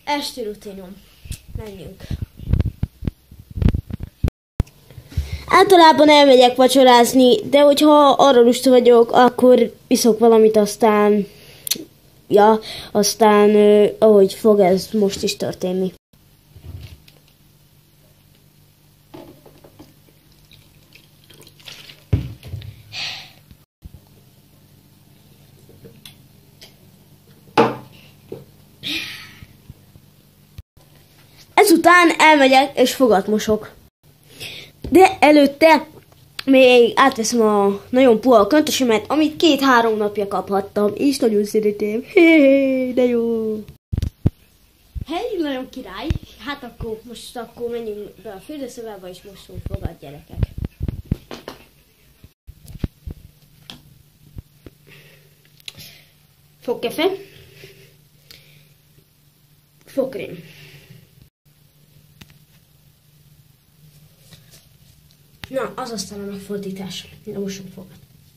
Esti rutinom. Menjünk. Általában elmegyek vacsorázni, de hogyha arra lusta vagyok, akkor iszok valamit, aztán ahogy fog ez most is történni. Ezután elmegyek és fogat mosok. De előtte még átveszem a nagyon puha köntösemet, amit 2-3 napja kaphattam, és nagyon szeretem. Hé, de jó! Hely, nagyon király. Hát akkor most menjünk be a fürdőszobába, és mosunk fogat, gyerekek. Fogkefe. Fogkrém. Na, az aztán a megfordítás. Na, mosunk fogat.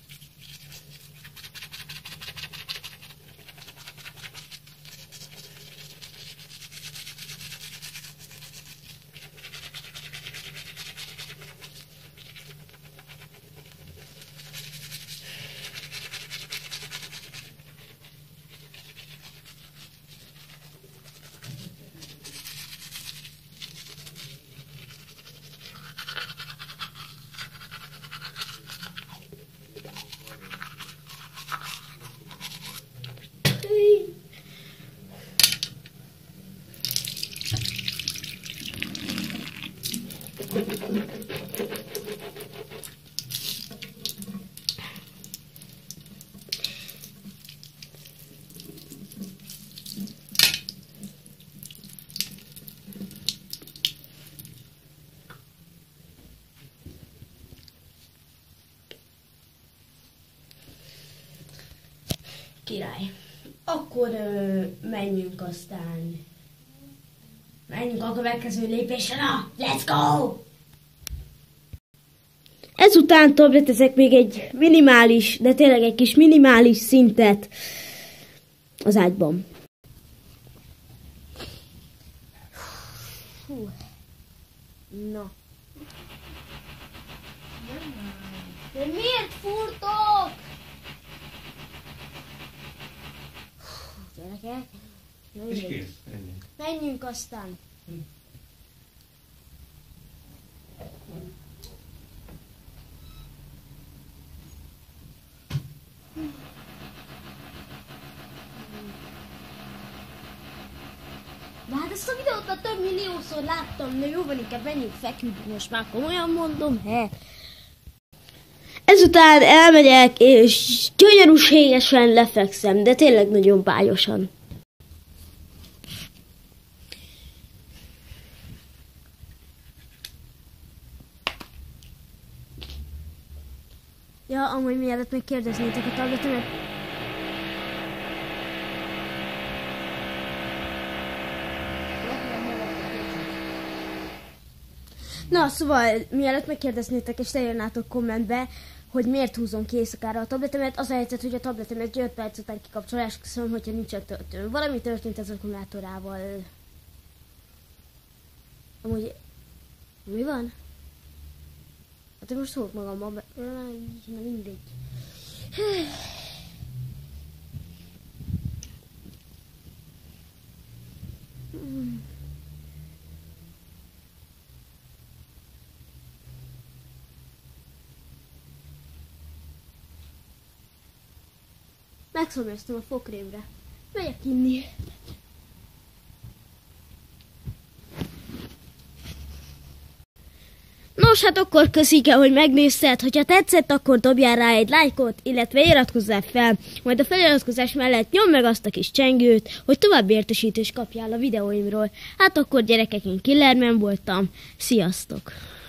Király. Akkor menjünk aztán. Menjünk a következő lépésre. Na, let's go! Ezután tabletezek még egy minimális, de tényleg egy kis minimális szintet az ágyban. Hú. Na. De miért furtok? Gyerekek, menjünk aztán. De hát ezt a videót a több milliószor láttam, de jó van, inkább menjünk feküdni, most már komolyan mondom, Ezután elmegyek, és gyönyörűségesen lefekszem, de tényleg nagyon bájosan. Ja, amúgy mielőtt még kérdeznétek a tabletemet. Na, szóval mielőtt megkérdeznétek és te jönnátok kommentbe, hogy miért húzom ki éjszakára a tabletemet, az a helyzet, hogy a tabletemet 5 perc után kikapcsolás, köszönöm, hogyha nincsen töltő. Valami történt az akkumulátorával. Amúgy... Mi van? Hát én most szólok magammal, na mindegy. Megszomjaztam a fogkrémre. Megyek inni. Nos, hát akkor köszönjük, hogy megnézted. Hogyha tetszett, akkor dobjál rá egy lájkot, illetve iratkozzál fel. Majd a feliratkozás mellett nyomd meg azt a kis csengőt, hogy további értesítést kapjál a videóimról. Hát akkor gyerekek, én Killerman voltam. Sziasztok!